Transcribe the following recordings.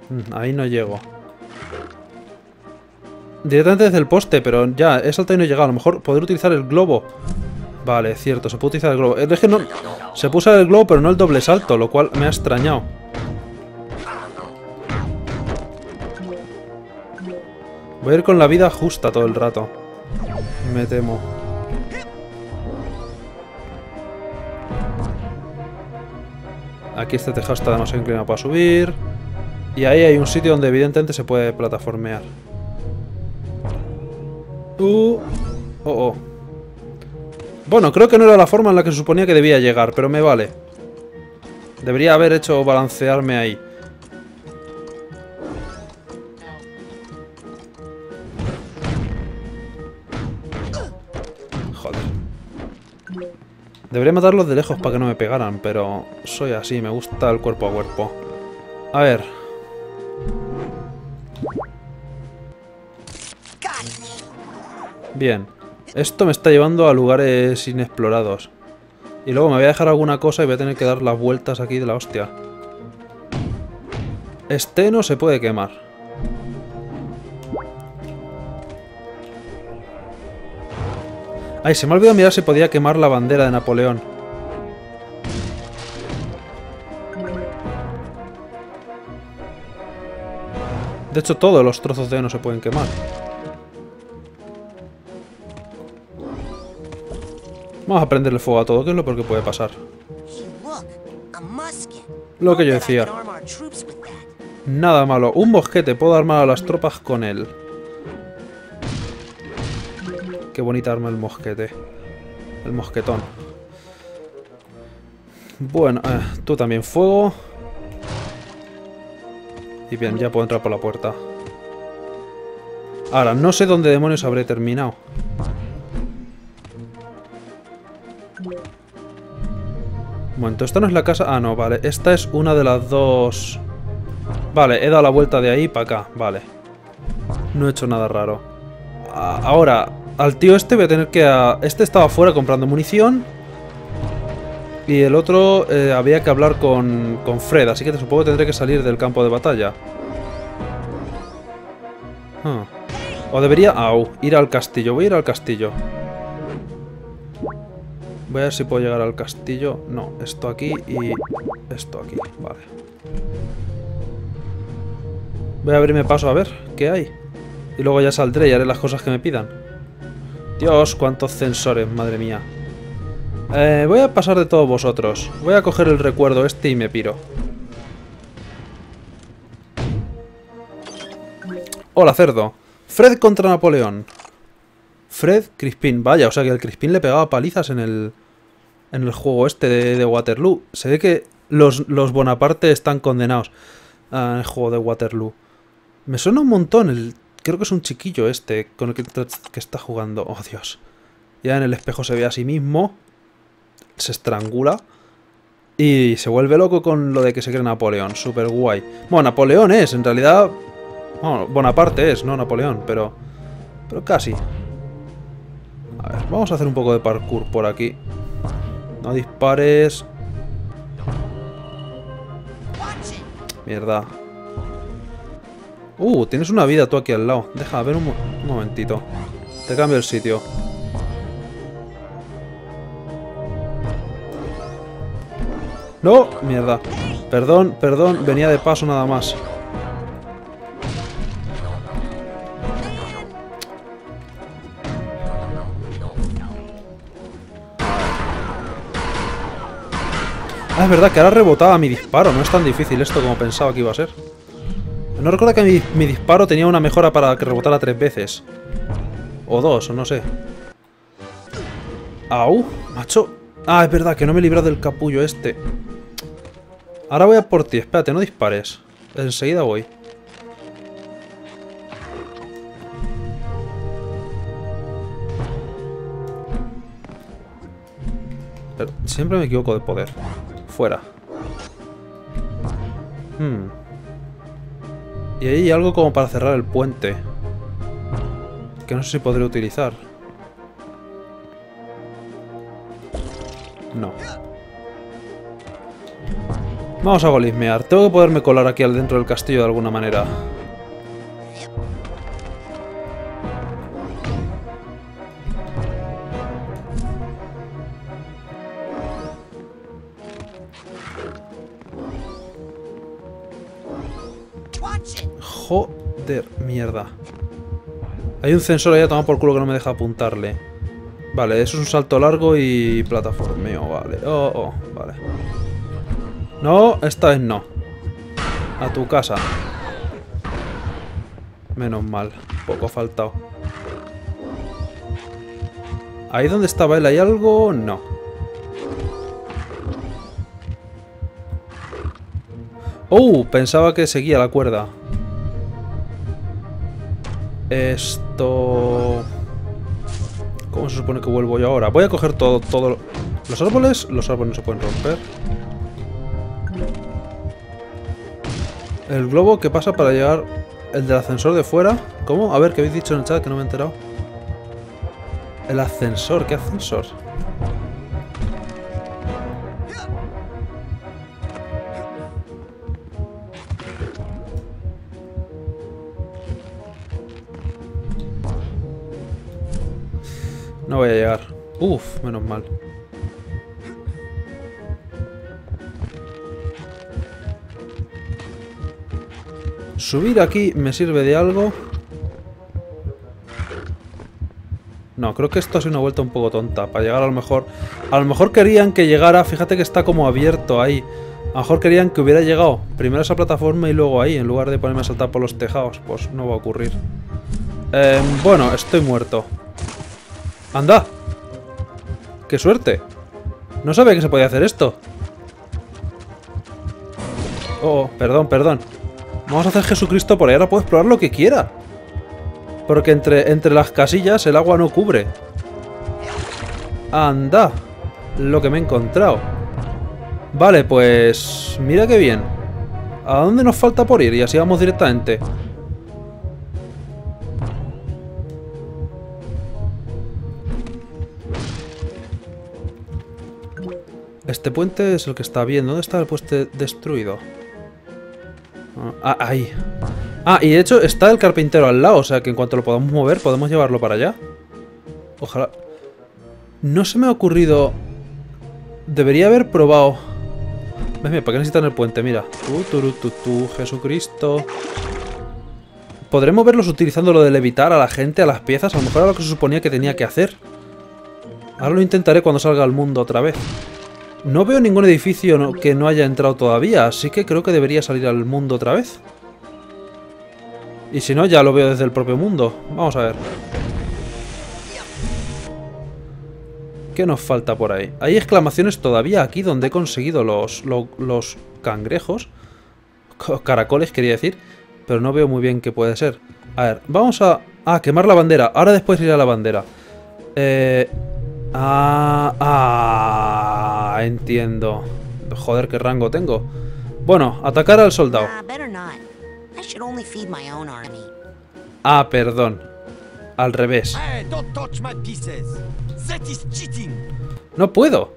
Ahí no llego. Directamente desde el poste, pero ya, he saltado y no he llegado. A lo mejor poder utilizar el globo. Vale, cierto, se puede utilizar el globo. Es que no... Se puso el globo, pero no el doble salto, lo cual me ha extrañado. Voy a ir con la vida justa todo el rato. Me temo. Aquí este tejado está demasiado inclinado para subir. Y ahí hay un sitio donde evidentemente se puede plataformear. Oh. Bueno, creo que no era la forma en la que se suponía que debía llegar, pero me vale. Debería haber hecho balancearme ahí. Joder. Debería matarlos de lejos para que no me pegaran, pero soy así, me gusta el cuerpo a cuerpo. A ver. Bien. Esto me está llevando a lugares inexplorados. Y luego me voy a dejar alguna cosa y voy a tener que dar las vueltas aquí de la hostia. Este no se puede quemar. Ay, se me ha olvidado mirar si podía quemar la bandera de Napoleón. De hecho, todos los trozos de heno se pueden quemar. Vamos a prenderle fuego a todo, que es lo peor que puede pasar. Lo que yo decía. Nada malo. Un mosquete. Puedo armar a las tropas con él. Qué bonita arma el mosquete. El mosquetón. Bueno, tú también fuego. Y bien, ya puedo entrar por la puerta. Ahora, no sé dónde demonios habré terminado. Un momento, esta no es la casa... Ah, no, vale. Esta es una de las dos... Vale, he dado la vuelta de ahí para acá. Vale. No he hecho nada raro. Ahora, al tío este voy a tener que... Este estaba afuera comprando munición. Y el otro había que hablar con Fred. Así que supongo que tendré que salir del campo de batalla. O debería... ir al castillo. Voy a ir al castillo. Voy a ver si puedo llegar al castillo. No, esto aquí y esto aquí. Vale. Voy a abrirme paso a ver qué hay. Y luego ya saldré y haré las cosas que me pidan. Dios, cuántos sensores, madre mía. Voy a pasar de todos vosotros. Voy a coger el recuerdo este y me piro. Hola, cerdo. Fred contra Napoleón. Fred Crispin. Vaya, o sea que el Crispin le pegaba palizas en el juego este de Waterloo. Se ve que los Bonaparte están condenados en el juego de Waterloo. Me suena un montón. Creo que es un chiquillo este con el que está jugando. Oh, Dios. Ya en el espejo se ve a sí mismo. Se estrangula. Y se vuelve loco con lo de que se cree Napoleón. Súper guay. Bueno, Napoleón es, en realidad... Bueno, Bonaparte es, no Napoleón, pero casi. A ver, vamos a hacer un poco de parkour por aquí. No dispares. Mierda. Tienes una vida tú aquí al lado. Deja, a ver un momentito. Te cambio el sitio. ¡No! Mierda. Perdón, venía de paso nada más. Ah, es verdad que ahora rebotaba mi disparo. No es tan difícil esto como pensaba que iba a ser. No recuerdo que mi disparo tenía una mejora para que rebotara 3 veces. O 2, o no sé. ¡Au! Macho. Ah, es verdad que no me he librado del capullo este. Ahora voy a por ti. Espérate, no dispares. Enseguida voy. Pero siempre me equivoco de poder. Fuera. Y ahí hay algo como para cerrar el puente. Que no sé si podré utilizar. No. Vamos a golismear. Tengo que poderme colar aquí al dentro del castillo de alguna manera. Joder, mierda. Hay un sensor ahí a tomar por culo que no me deja apuntarle. Vale, eso es un salto largo y plataformeo, vale. Oh, vale. No, esta vez no. A tu casa. Menos mal, poco ha faltado. ¿Ahí donde estaba él hay algo? No. Pensaba que seguía la cuerda. Esto... ¿Cómo se supone que vuelvo yo ahora? Voy a coger todo... ¿Los árboles? Los árboles no se pueden romper. El globo que pasa para llegar... El del ascensor de fuera. ¿Cómo? A ver, ¿qué habéis dicho en el chat que no me he enterado? El ascensor, ¿qué ascensor? No voy a llegar. Uf, menos mal. Subir aquí me sirve de algo. No, creo que esto ha sido una vuelta un poco tonta. Para llegar a lo mejor... A lo mejor querían que llegara... Fíjate que está como abierto ahí. A lo mejor querían que hubiera llegado primero a esa plataforma y luego ahí, en lugar de ponerme a saltar por los tejados. Pues no va a ocurrir. Bueno, estoy muerto. ¡Anda! ¡Qué suerte! No sabía que se podía hacer esto. Oh, perdón. Vamos a hacer Jesucristo por ahí. Ahora puedo explorar lo que quiera. Porque entre las casillas el agua no cubre. ¡Anda! Lo que me he encontrado. Vale, pues... Mira qué bien. ¿A dónde nos falta por ir? Y así vamos directamente. Este puente es el que está bien. ¿Dónde está el puente destruido? Ah, ahí. Ah, y de hecho está el carpintero al lado. O sea que en cuanto lo podamos mover, podemos llevarlo para allá. Ojalá... No se me ha ocurrido... Debería haber probado... Mira, ¿para qué necesitan el puente? Mira. Jesucristo. ¿Podremos verlos utilizando lo de levitar a la gente, a las piezas? A lo mejor era lo que se suponía que tenía que hacer. Ahora lo intentaré cuando salga al mundo otra vez. No veo ningún edificio que no haya entrado todavía, así que creo que debería salir al mundo otra vez. Y si no, ya lo veo desde el propio mundo. Vamos a ver. ¿Qué nos falta por ahí? Hay exclamaciones todavía aquí donde he conseguido los cangrejos. Caracoles, quería decir. Pero no veo muy bien qué puede ser. A ver, vamos a... Ah, quemar la bandera. Ahora después iré a la bandera. Entiendo. Joder, qué rango tengo. Bueno, atacar al soldado. Ah, perdón. Al revés. No puedo.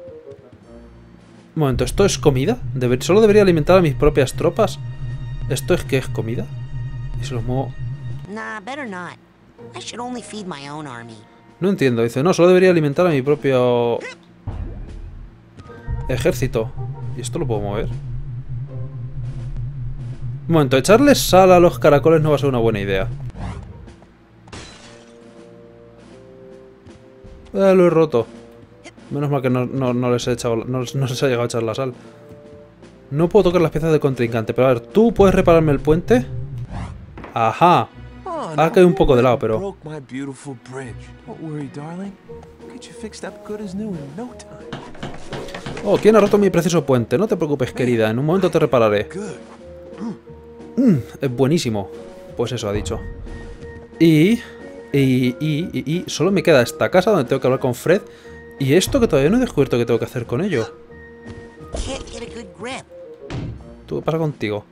Un momento, ¿esto es comida? ¿Solo debería alimentar a mis propias tropas? ¿Esto es que es comida? Y se los muevo... No entiendo, dice, no, solo debería alimentar a mi propio... ejército. ¿Y esto lo puedo mover? Un momento, echarles sal a los caracoles no va a ser una buena idea. Lo he roto. Menos mal que no les he echado, no les ha llegado a echar la sal. No puedo tocar las piezas del contrincante, pero a ver, ¿tú puedes repararme el puente? Ajá. Ha caído un poco de lado, pero... Oh, ¿quién ha roto mi precioso puente? No te preocupes, querida, en un momento te repararé. Es buenísimo. Pues eso ha dicho. Y solo me queda esta casa donde tengo que hablar con Fred. Y esto que todavía no he descubierto qué tengo que hacer con ello. ¿Tú qué pasa contigo?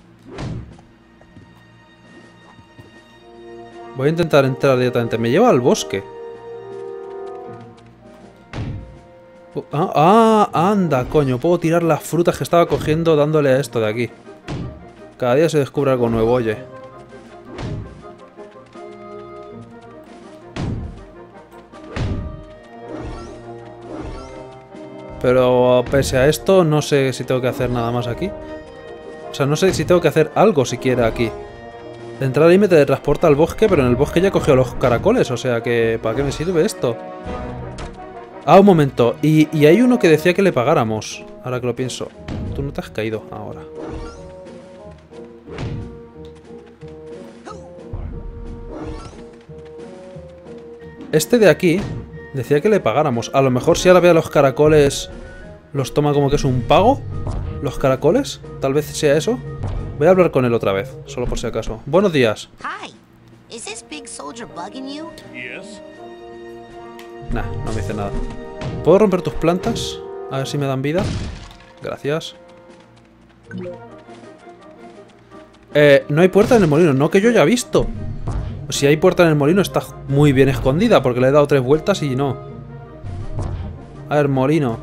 Voy a intentar entrar directamente. Me lleva al bosque. Anda, coño. Puedo tirar las frutas que estaba cogiendo dándole a esto de aquí. Cada día se descubre algo nuevo, oye. Pero pese a esto, no sé si tengo que hacer nada más aquí. O sea, no sé si tengo que hacer algo siquiera aquí. De entrada ahí me teletransporta al bosque, pero en el bosque ya he cogido los caracoles, o sea que... ¿Para qué me sirve esto? Ah, un momento. Y hay uno que decía que le pagáramos. Ahora que lo pienso. Tú no te has caído ahora. Este de aquí decía que le pagáramos. A lo mejor si ahora ve a los caracoles los toma como que es un pago. ¿Los caracoles? Tal vez sea eso. Voy a hablar con él otra vez, solo por si acaso. Buenos días. Hi. Is this big soldier bugging you? Yes. Nah, no me dice nada. ¿Puedo romper tus plantas? A ver si me dan vida. Gracias. No hay puerta en el molino. No que yo haya visto. Si hay puerta en el molino está muy bien escondida, porque le he dado 3 vueltas y no. A ver, molino.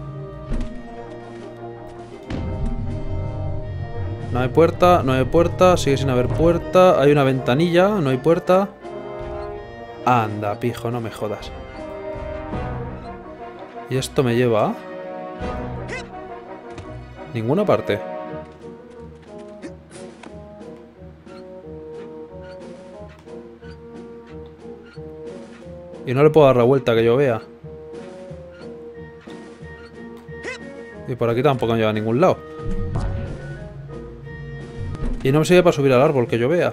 No hay puerta, no hay puerta. Sigue sin haber puerta. Hay una ventanilla, no hay puerta. Anda, pijo, no me jodas. Y esto me lleva a... ninguna parte. Y no le puedo dar la vuelta que yo vea. Y por aquí tampoco me lleva a ningún lado. Y no me sirve para subir al árbol que yo vea.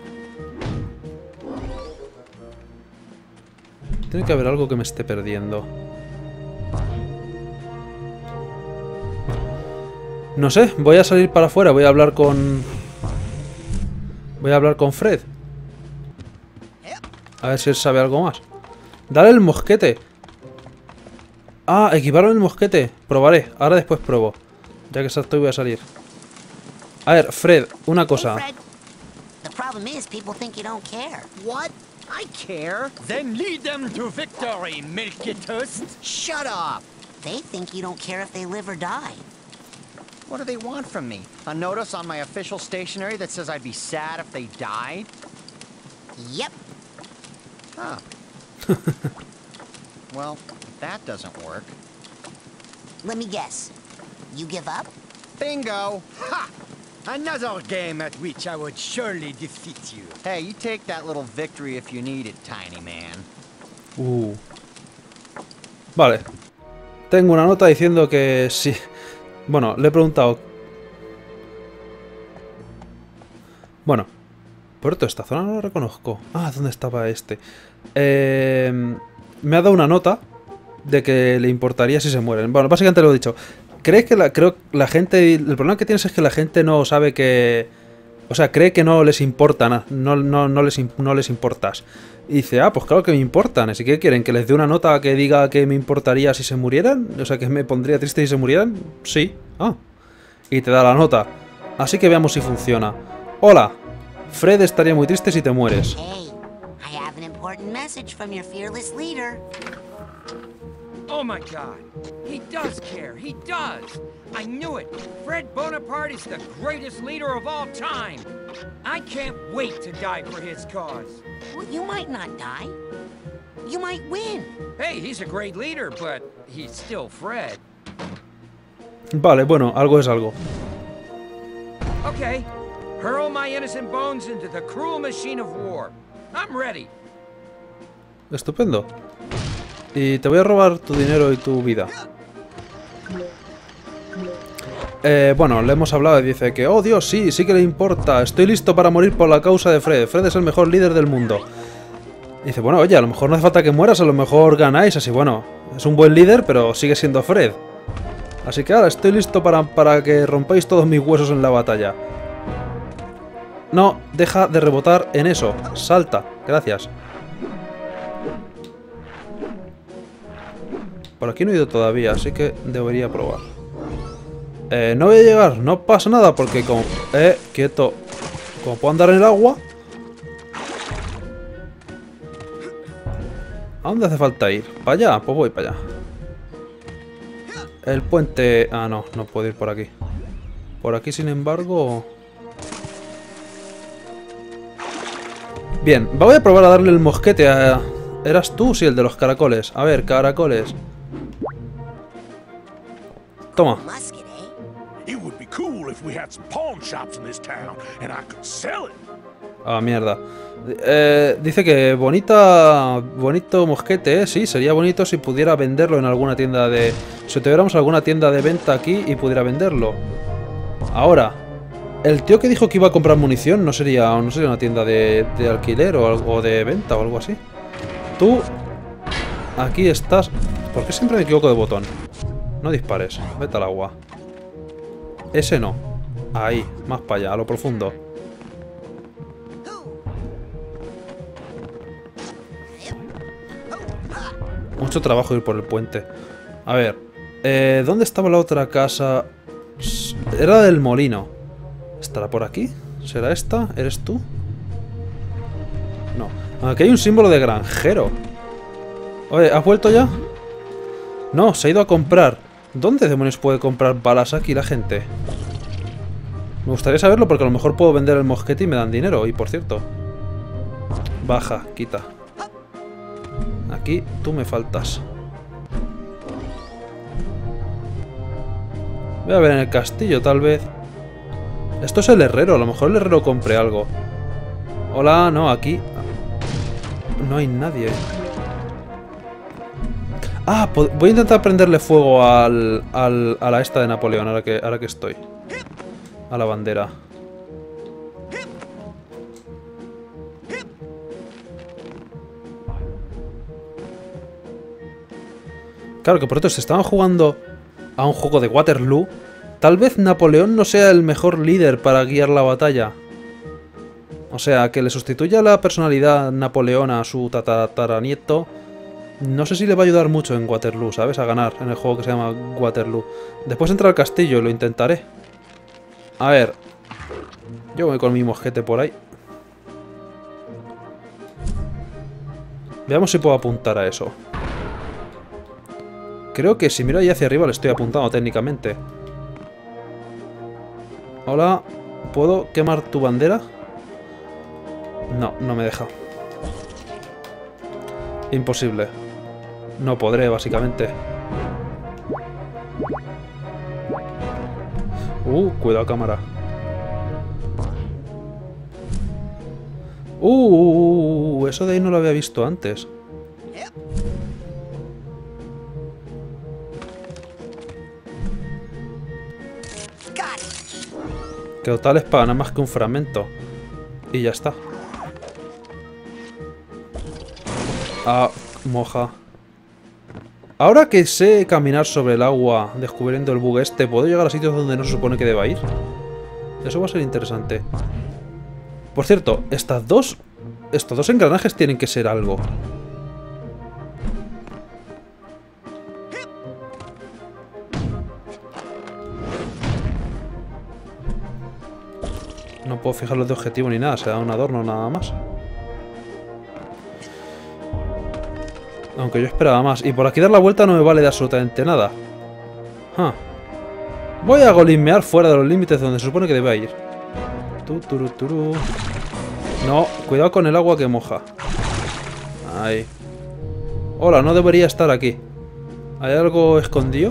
Tiene que haber algo que me esté perdiendo. No sé, voy a salir para afuera, voy a hablar con... Fred. A ver si él sabe algo más. Dale el mosquete. Ah, equiparon el mosquete. Probaré, ahora después pruebo. Ya que estoy voy a salir. A ver, Fred, una cosa. Hey, Fred. The problem is people think you don't care. What? I care. Then lead them to victory, Milky Toast. Shut up. They think you don't care if they live or die. What do they want from me? A notice on my official stationery that says I'd be sad if they died? Yep. Huh. Well, if that doesn't work. Let me guess. You give up? Bingo! Ha! Another game at which I would surely defeat you. Hey, you take that little victory if you need it, tiny man. Vale. Tengo una nota diciendo que sí. Bueno, le he preguntado. Bueno. Puerto, esta zona no la reconozco. Ah, ¿dónde estaba este? Me ha dado una nota de que le importaría si se mueren. Bueno, básicamente lo he dicho. ¿Crees que la gente... El problema que tienes es que la gente no sabe que... O sea, cree que no les importa nada. No les importas. Y dice, ah, pues claro que me importan. Así que quieren que les dé una nota que diga que me importaría si se murieran. O sea, que me pondría triste si se murieran. Sí. Ah. Y te da la nota. Así que veamos si funciona. Hola. Fred estaría muy triste si te mueres. Hey, I have an important message from your fearless leader. Oh my God, he does care, he does. I knew it. Fred Bonaparte is the greatest leader of all time. I can't wait to die for his cause. Well, you might not die. You might win. Hey, he's a great leader, but he's still Fred. Vale, bueno, algo es algo. Okay, hurl my innocent bones into the cruel machine of war. I'm ready. Estupendo. Y te voy a robar tu dinero y tu vida. Bueno, le hemos hablado y dice que, oh Dios, sí que le importa. Estoy listo para morir por la causa de Fred. Fred es el mejor líder del mundo. Y dice, bueno, oye, a lo mejor no hace falta que mueras, a lo mejor ganáis. Así, bueno, es un buen líder, pero sigue siendo Fred. Así que ahora estoy listo para que rompáis todos mis huesos en la batalla. No, deja de rebotar en eso. Salta, gracias. Por aquí no he ido todavía, así que debería probar. No voy a llegar, no pasa nada, porque como... quieto. Como puedo andar en el agua... ¿A dónde hace falta ir? ¿Para allá? Pues voy para allá. El puente... Ah, no, no puedo ir por aquí. Por aquí, sin embargo... Bien, voy a probar a darle el mosquete a... ¿Eras tú? Sí, el de los caracoles. A ver, caracoles. Toma. Musket, eh? It would be cool if we had some pawn shops in this town and I could sell it. Ah, mierda. Dice que bonito mosquete, ¿eh? Sí, sería bonito si pudiera venderlo en alguna tienda de... Si tuviéramos alguna tienda de venta aquí y pudiera venderlo. Ahora, el tío que dijo que iba a comprar munición no sería una tienda de alquiler o de venta o algo así. Tú, aquí estás... ¿Por qué siempre me equivoco de botón? No dispares, vete al agua. Ese no. Ahí, más para allá, a lo profundo. Mucho trabajo ir por el puente. A ver, ¿dónde estaba la otra casa? Era del molino. ¿Estará por aquí? ¿Será esta? ¿Eres tú? No. Aquí hay un símbolo de granjero. Oye, ¿has vuelto ya? No, se ha ido a comprar. ¿Dónde demonios puede comprar balas aquí la gente? Me gustaría saberlo porque a lo mejor puedo vender el mosquete y me dan dinero. Y por cierto... Baja, quita. Aquí tú me faltas. Voy a ver en el castillo, tal vez. Esto es el herrero, a lo mejor el herrero compre algo. Hola, no, aquí... No hay nadie. Ah, voy a intentar prenderle fuego a la esta de Napoleón, ahora que estoy. A la bandera. Claro que por esto se estaban jugando a un juego de Waterloo. Tal vez Napoleón no sea el mejor líder para guiar la batalla. O sea, que le sustituya la personalidad Napoleón a su tataranieto. No sé si le va a ayudar mucho en Waterloo, ¿sabes? A ganar en el juego que se llama Waterloo. Después entrar al castillo, lo intentaré. A ver. Yo voy con mi mosquete por ahí. Veamos si puedo apuntar a eso. Creo que si miro ahí hacia arriba le estoy apuntando técnicamente. Hola, ¿puedo quemar tu bandera? No, no me deja. Imposible. No podré, básicamente. Cuidado, cámara. Eso de ahí no lo había visto antes. Que total es para nada más que un fragmento. Y ya está. Ah, moja. Ahora que sé caminar sobre el agua, descubriendo el bug este, ¿puedo llegar a sitios donde no se supone que deba ir? Eso va a ser interesante. Por cierto, estos dos engranajes tienen que ser algo. No puedo fijarlos de objetivo ni nada, se da un adorno nada más. Aunque yo esperaba más. Y por aquí dar la vuelta no me vale de absolutamente nada. Voy a golismear fuera de los límites donde se supone que debe ir. No, cuidado con el agua que moja. Ahí. Hola, no debería estar aquí. ¿Hay algo escondido?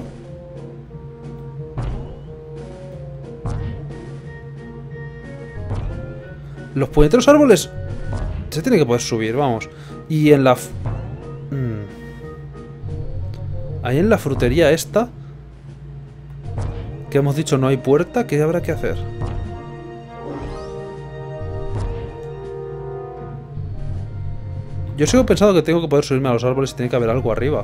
Los puñeteros árboles se tiene que poder subir, vamos. Y en la... Ahí en la frutería esta, que hemos dicho no hay puerta, ¿qué habrá que hacer? Yo sigo pensando que tengo que poder subirme a los árboles y tiene que haber algo arriba.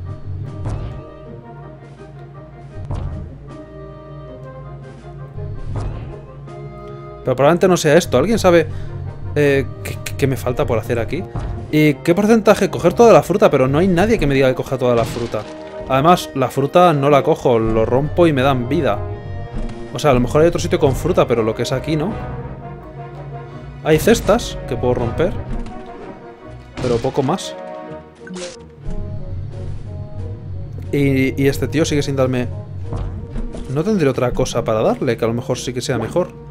Pero probablemente no sea esto. ¿Alguien sabe qué me falta por hacer aquí? ¿Y qué porcentaje? Coger toda la fruta, pero no hay nadie que me diga que coja toda la fruta. Además, la fruta no la cojo, lo rompo y me dan vida. O sea, a lo mejor hay otro sitio con fruta, pero lo que es aquí, ¿no? Hay cestas que puedo romper, pero poco más. Y este tío sigue sin darme... No tendré otra cosa para darle, que a lo mejor sí que sea mejor.